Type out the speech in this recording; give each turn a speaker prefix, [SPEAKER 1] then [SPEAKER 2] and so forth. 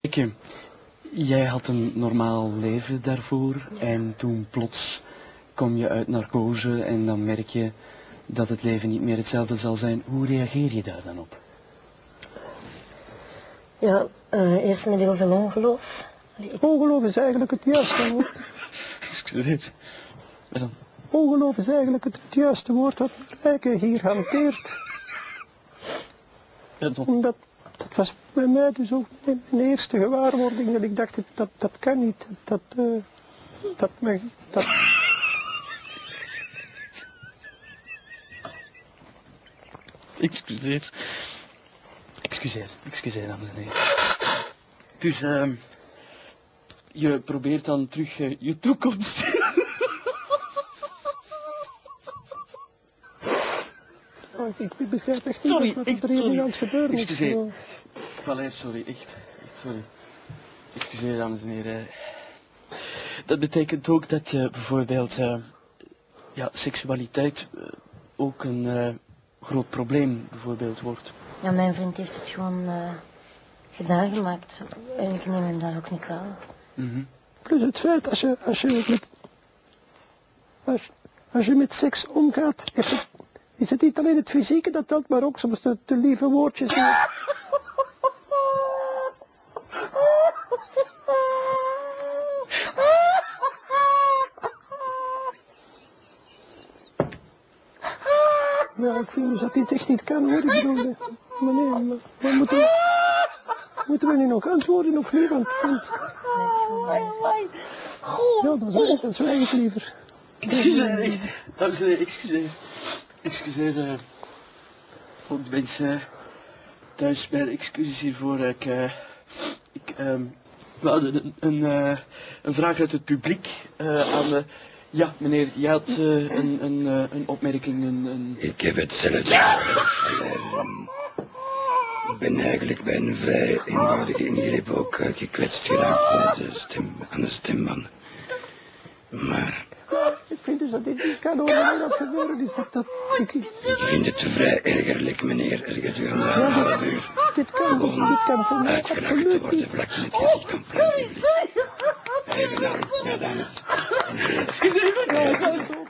[SPEAKER 1] Kijk, jij had een normaal leven daarvoor en toen plots kom je uit narcose en dan merk je dat het leven niet meer hetzelfde zal zijn. Hoe reageer je daar dan op?
[SPEAKER 2] Ja, eerst met heel veel ongeloof.
[SPEAKER 3] Ongeloof is eigenlijk het juiste woord.
[SPEAKER 1] Excuseer. Wat dan?
[SPEAKER 3] Ongeloof is eigenlijk het juiste woord dat Rijke hier hanteert. Omdat, dat was bij mij dus ook mijn eerste gewaarwording dat ik dacht, dat kan niet.
[SPEAKER 1] Excuseer. Excuseer, dames en heren. Dus, je probeert dan terug je toekomst.
[SPEAKER 3] Ik begrijp echt niet wat er hier nu aan het gebeuren is.
[SPEAKER 1] Excuseer. Valère, sorry, echt sorry. Excuseer, dames en heren. Dat betekent ook dat je bijvoorbeeld, seksualiteit ook een groot probleem bijvoorbeeld wordt.
[SPEAKER 2] Ja, mijn vriend heeft het gewoon gedaan gemaakt. En ik neem hem daar ook niet kwalijk.
[SPEAKER 3] Plus het feit, als je met seks omgaat, is het niet alleen het fysieke dat telt, maar ook soms de lieve woordjes. Ja, ik vind dus dat dit echt niet kan hoor. Ik bedoel, maar moeten we nu nog antwoorden of niet? Want ja, dan zwijg ik liever.
[SPEAKER 1] Excuseer, dames en heren, excuseer. Excuseer, ook de mensen thuis bij de excuses hiervoor. We hadden een vraag uit het publiek aan... ja, meneer, je had een opmerking,
[SPEAKER 4] Ik heb hetzelfde. Ik ben eigenlijk bij een vrij eenvoudige ingreep ook gekwetst geraakt aan de stembanden. Maar...
[SPEAKER 3] Ik vind dus dat dit niet kan over dat gebeuren is.
[SPEAKER 4] Ik vind het vrij ergerlijk, meneer, gedurende een half uur.
[SPEAKER 3] Dit kan voor mij
[SPEAKER 4] uitgelachen te worden vlak in het gezicht van Frank. Even naar het.
[SPEAKER 1] Excuseer.